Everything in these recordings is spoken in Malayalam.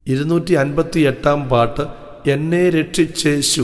258 പാട്ട് എന്നെ രക്ഷിച്ചേശു.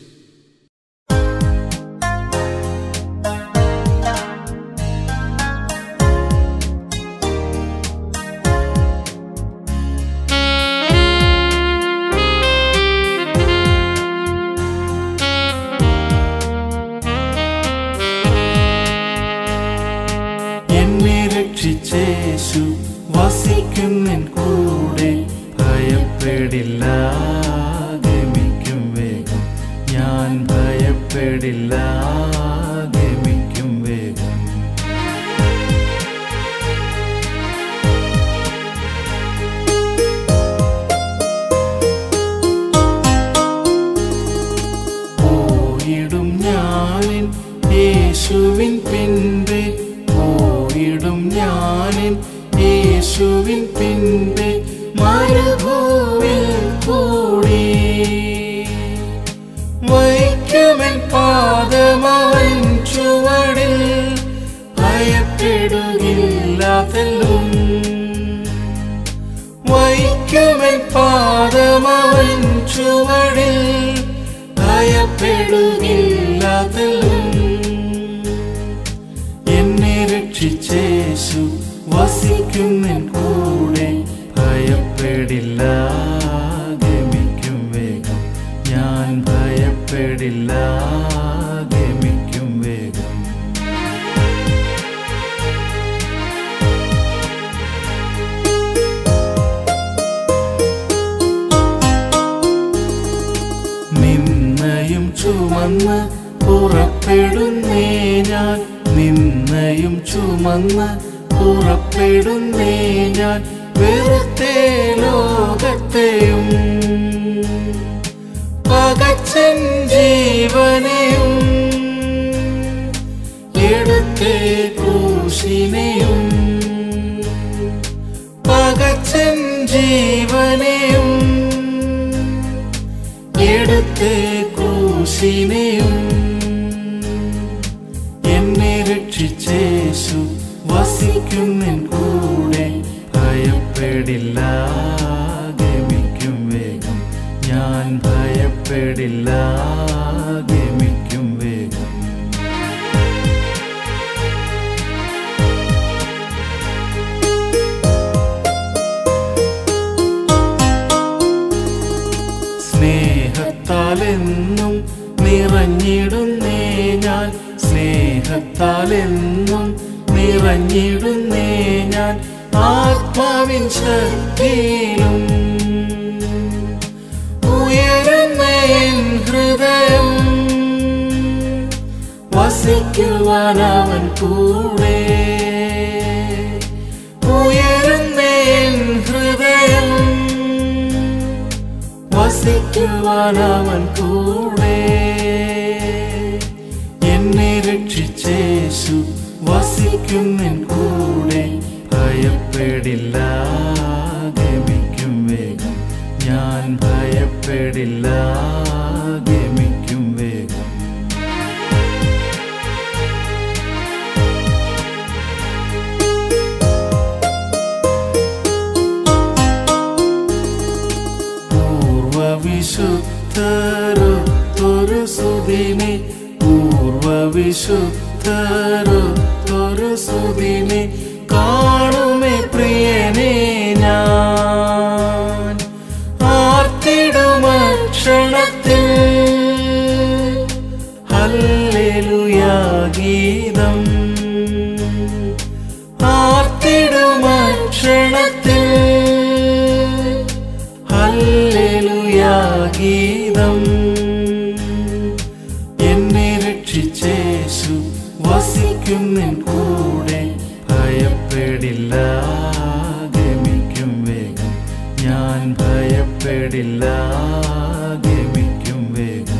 എന്നെ രക്ഷിച്ചേശു വസിക്കുന്നെൻ കൂടെ, ഭയപ്പെടില്ല ഗമിക്കും വേഗം, ഞാൻ ഭയപ്പെടില്ല ഗമിക്കും വേഗം. പോയിടും ഞാനിൻ യേശുവിൻ പിൻപേ, പോയിടും ഞാനിൻ യേശുവിൻ പിൻപേ, മരുഭൂവിൽ കൂടി വയ്ക്കുമെൻ പാദമവൻ ചുവടിൽ, ഭയപ്പെടുകില്ലാതെല്ലും വയ്ക്കുമെൻ പാദമവൻ ചുവടിൽ, ഭയപ്പെടുകില്ലാതെല്ലും. എന്നെ രക്ഷിച്ചേശു വസിക്കുന്നെൻ കൂടെ, ഭയപ്പെടില്ല ഗമിക്കും വേഗം, ഞാൻ ഭയപ്പെടില്ല ഗമിക്കും വേഗം. നിന്നയും ചുമന്ന് പുറപ്പെടുന്നേ ഞാൻ, നിന്നയും ചുമന്ന് പുറപ്പെടുന്നേ ഞാൻ, വെറുതെ ലോകത്തെയും പകച്ചൻ ജീവനെയും, എടുത്തേ ക്രൂശിനെയും പകച്ചൻ ജീവനെയും, എടുത്തേ ക്രൂശിനെയും. എന്നെ രക്ഷിച്ചേശു വസിക്കുന്നെൻ കൂടെ, ഭയപ്പെടില്ല ഗമിക്കും വേഗം, ഞാൻ ഭയപ്പെടില്ല ഗമിക്കും വേഗം. സ്നേഹത്താലെന്നും നിറഞ്ഞിടുന്നേ ഞാൻ, സ്നേഹത്താലെന്നും നിറഞ്ഞിടുന്നേ ഞാൻ, ആത്മാവിൻ ശക്തിയിലും ഉയരുന്ന എൻ ഹൃദയം, വസിക്കുവാനവൻ കൂടെ, ഉയരുന്ന എൻ ഹൃദയം, വസിക്കുവാനവൻ കൂടെ. എന്നെ രക്ഷിച്ചേശു വസിക്കുന്നെൻ കൂടെ, ഭയപ്പെടില്ല ഗമിക്കും വേഗം, ഞാൻ ഭയപ്പെടില്ല ഗമിക്കും വേഗം. പൂർവവിശുദ്ധരൊത്തൊരു സുദിനെ, പൂർവവിശുദ്ധരൊത്തൊരു സുദിനെ, കാണുമേ പ്രിയനെ ഞാൻ, ആർത്തിടുമക്ഷണത്തിൽ ഹല്ലേലൂയാ ഗീതം, ആർത്തിടുമക്ഷണത്തിൽ ഹല്ലേലൂയാ ഗീതം. എന്നെ രക്ഷിച്ചേശു വസിക്കുന്നെൻ കൂടെ, ഭയപ്പെടില്ല ഗമിക്കും വേഗം, ഞാൻ ഭയപ്പെടില്ല ഗമിക്കും വേഗം.